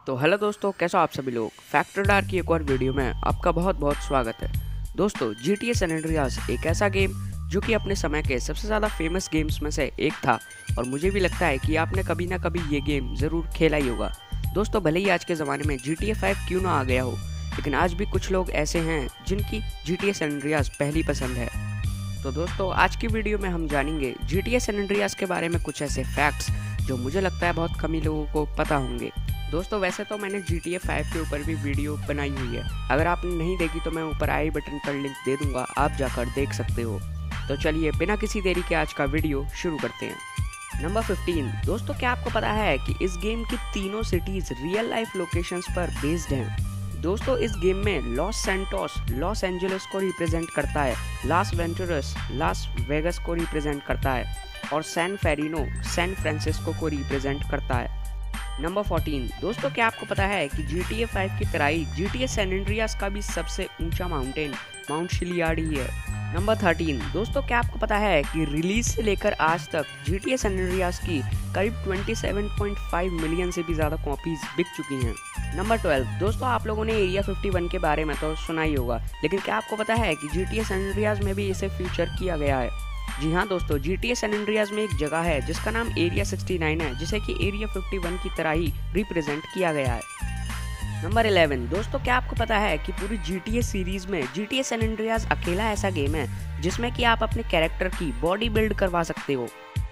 तो हेलो दोस्तों, कैसा आप सभी लोग। फैक्टर की एक और वीडियो में आपका बहुत बहुत स्वागत है। दोस्तों, GTA सैन एंड्रियास एक ऐसा गेम जो कि अपने समय के सबसे ज़्यादा फेमस गेम्स में से एक था और मुझे भी लगता है कि आपने कभी ना कभी ये गेम ज़रूर खेला ही होगा। दोस्तों, भले ही आज के ज़माने में GTA 5 क्यों ना आ गया हो, लेकिन आज भी कुछ लोग ऐसे हैं जिनकी GTA सैन एंड्रियास पहली पसंद है। तो दोस्तों, आज की वीडियो में हम जानेंगे GTA सैन एंड्रियास के बारे में कुछ ऐसे फैक्ट्स जो मुझे लगता है बहुत कम ही लोगों को पता होंगे। दोस्तों, वैसे तो मैंने GTA 5 के ऊपर भी वीडियो बनाई हुई है, अगर आपने नहीं देखी तो मैं ऊपर आई बटन पर लिंक दे दूंगा, आप जाकर देख सकते हो। तो चलिए बिना किसी देरी के आज का वीडियो शुरू करते हैं। नंबर 15। दोस्तों, क्या आपको पता है कि इस गेम की तीनों सिटीज रियल लाइफ लोकेशंस पर बेस्ड हैं। दोस्तों, इस गेम में लॉस सैंटोस लॉस एंजलिस को रिप्रेजेंट करता है, लास वेंटुरस लास वेगस को रिप्रेजेंट करता है और सैन फेरिनो सैन फ्रांसिस्को को रिप्रेजेंट करता है। नंबर 14। दोस्तों, क्या आपको पता है कि GTA 5 की तराई GTA सैन एंड्रियास का भी सबसे ऊंचा माउंटेन माउंट शिलियार्ड ही है। नंबर 13। दोस्तों, क्या आपको पता है कि रिलीज से लेकर आज तक GTA सैन एंड्रियास की करीब 27.5 मिलियन से भी ज़्यादा कॉपीज बिक चुकी हैं। नंबर 12। दोस्तों, आप लोगों ने एरिया 51 के बारे में तो सुना ही होगा, लेकिन क्या आपको पता है कि GTA सैन एंड्रियास में भी इसे फीचर किया गया है। जी हाँ दोस्तों, GTA सैन एंड्रियास में एक जगह है जिसका नाम एरिया 69 है, जिसे कि एरिया 51 की तरह ही रिप्रेजेंट किया गया है। नंबर 11। दोस्तों, क्या आपको पता है कि पूरी GTA सीरीज में GTA सैन एंड्रियास अकेला ऐसा गेम है जिसमें कि आप अपने कैरेक्टर की बॉडी बिल्ड करवा सकते हो।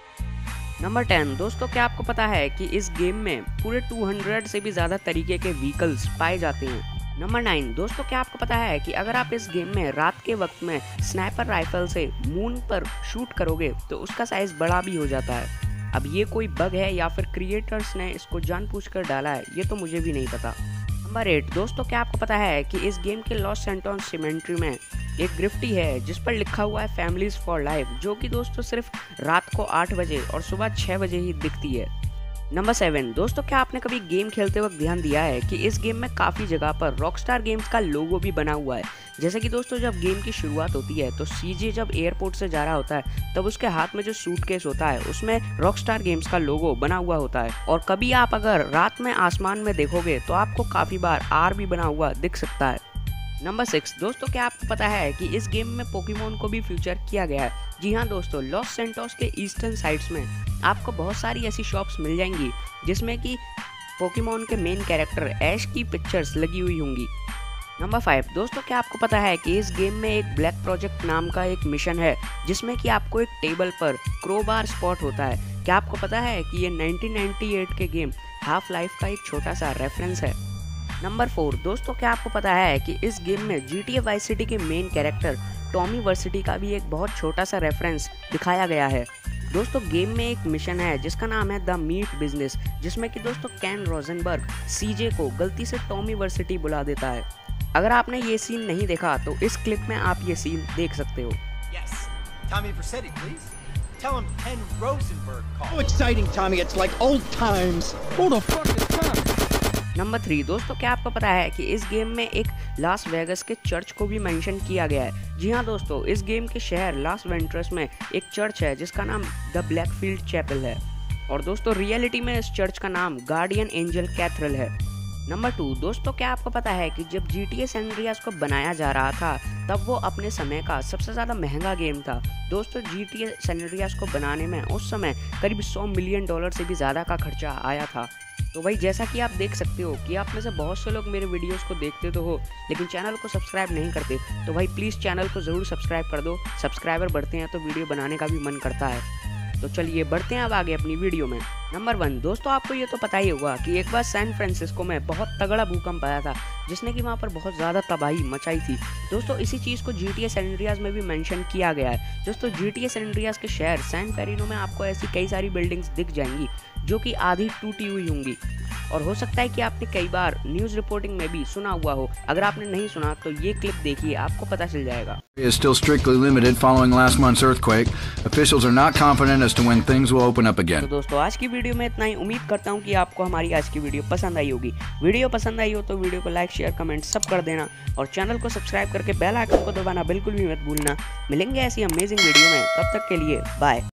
नंबर 10। दोस्तों, क्या आपको पता है कि इस गेम में पूरे 200 से भी ज़्यादा तरीके के व्हीकल्स पाए जाते हैं। नंबर 9। दोस्तों, क्या आपको पता है कि अगर आप इस गेम में रात के वक्त में स्नाइपर राइफल से मून पर शूट करोगे तो उसका साइज बड़ा भी हो जाता है। अब ये कोई बग है या फिर क्रिएटर्स ने इसको जानबूझकर डाला है, ये तो मुझे भी नहीं पता। नंबर 8। दोस्तों, क्या आपको पता है कि इस गेम के लॉस सैंटोस सिमेट्री में एक ग्रिफ्टी है जिस पर लिखा हुआ है फैमिलीज फॉर लाइफ, जो कि दोस्तों सिर्फ रात को 8 बजे और सुबह 6 बजे ही दिखती है। नंबर 7। दोस्तों, क्या आपने कभी गेम खेलते वक्त ध्यान दिया है कि इस गेम में काफ़ी जगह पर रॉकस्टार गेम्स का लोगो भी बना हुआ है। जैसे कि दोस्तों, जब गेम की शुरुआत होती है तो सीजे जब एयरपोर्ट से जा रहा होता है तब उसके हाथ में जो सूटकेस होता है उसमें रॉकस्टार गेम्स का लोगो बना हुआ होता है। और कभी आप अगर रात में आसमान में देखोगे तो आपको काफ़ी बार आर भी बना हुआ दिख सकता है। नंबर 6। दोस्तों, क्या आपको पता है कि इस गेम में पोकेमोन को भी फीचर किया गया है। जी हाँ दोस्तों, लॉस सैंटोस के ईस्टर्न साइड्स में आपको बहुत सारी ऐसी शॉप्स मिल जाएंगी जिसमें कि पोकेमोन के मेन कैरेक्टर ऐश की पिक्चर्स लगी हुई होंगी। नंबर 5। दोस्तों, क्या आपको पता है कि इस गेम में एक ब्लैक प्रोजेक्ट नाम का एक मिशन है जिसमें कि आपको एक टेबल पर क्रोबार स्पॉट होता है। क्या आपको पता है कि ये 1998 के गेम हाफ लाइफ का एक छोटा सा रेफरेंस है। नंबर 4। दोस्तों, क्या आपको पता है कि इस गेम में GTA वाइस सिटी के मेन कैरेक्टर टॉमी वर्सिटी का भी एक बहुत छोटा सा रेफरेंस दिखाया गया है। दोस्तों, गेम में एक मिशन है जिसका नाम है द मीट बिजनेस, जिसमें कि दोस्तों कैन रोजनबर्ग सीजे को गलती से टॉमी वर्सिटी बुला देता है। अगर आपने ये सीन नहीं देखा तो इस क्लिप में आप ये सीन देख सकते हो। Yes. Tommy Vercetti, please. Tell him Ken Rosenberg called. So exciting, Tommy. It's like old times. Who the fuck is Tommy? Number 3। दोस्तों, क्या आपको पता है कि इस गेम में एक लास वेगस के चर्च को भी मेंशन किया गया है। जी हाँ दोस्तों, इस गेम के शहर लास वेंटरस में एक चर्च है जिसका नाम द ब्लैकफील्ड चैपल है और दोस्तों रियलिटी में इस चर्च का नाम गार्डियन एंजल कैथेड्रल है। नंबर 2। दोस्तों, क्या आपको पता है कि जब GTA सैन एंड्रियास को बनाया जा रहा था तब वो अपने समय का सबसे ज़्यादा महंगा गेम था। दोस्तों, GTA सैन एंड्रियास को बनाने में उस समय करीब $100 मिलियन से भी ज़्यादा का खर्चा आया था। तो भाई, जैसा कि आप देख सकते हो कि आप में से बहुत से लोग मेरे वीडियोस को देखते तो हो लेकिन चैनल को सब्सक्राइब नहीं करते, तो भाई प्लीज़ चैनल को ज़रूर सब्सक्राइब कर दो। सब्सक्राइबर बढ़ते हैं तो वीडियो बनाने का भी मन करता है। तो चलिए बढ़ते हैं अब आगे अपनी वीडियो में। नंबर 1। दोस्तों, आपको ये तो पता ही होगा कि एक बार सैन फ्रांसिस्को में बहुत तगड़ा भूकंप आया था जिसने कि वहाँ पर बहुत ज़्यादा तबाही मचाई थी। दोस्तों, इसी चीज़ को GTA सैन एंड्रियास में भी मेंशन किया गया है। दोस्तों, GTA सैन एंड्रियास के शहर सैन फेरिनो में आपको ऐसी कई सारी बिल्डिंग्स दिख जाएंगी जो कि आधी टूटी हुई होंगी और हो सकता है कि आपने कई बार न्यूज़ रिपोर्टिंग में भी सुना हुआ हो। अगर आपने नहीं सुना तो ये क्लिप देखिए, आपको पता चल जाएगा। Is still strictly limited following last month's earthquake. Officials are not confident as to when things will open up again. तो दोस्तों, आज की वीडियो में इतना ही। उम्मीद करता हूँ कि आपको हमारी आज की वीडियो पसंद आई होगी। वीडियो पसंद आई हो तो वीडियो को लाइक शेयर कमेंट सब कर देना और चैनल को सब्सक्राइब करके बेल आइकन को दबाना बिल्कुल भी मत भूलना। मिलेंगे ऐसी अमेजिंग वीडियो में, तब तक के लिए बाय।